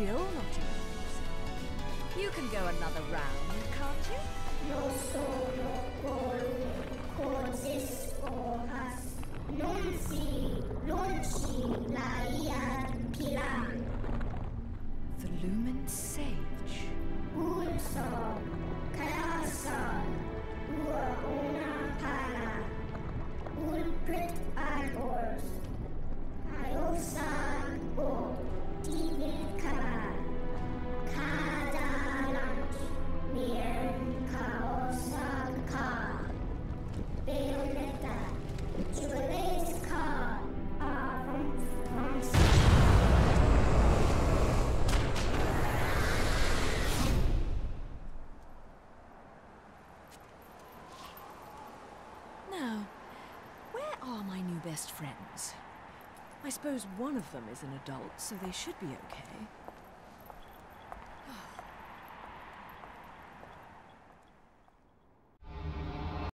still not enough. You can go another round, can't you? No solo coexistas, non si la ian pilan. The Lumen Sage. Ulso, kalasan, una para, ulprit arbors, ayosan o divil kabar, kadalant, mir kaosan ka, beoleta, jubilees ka, Now, where are my new best friends? I suppose one of them is an adult, so they should be okay.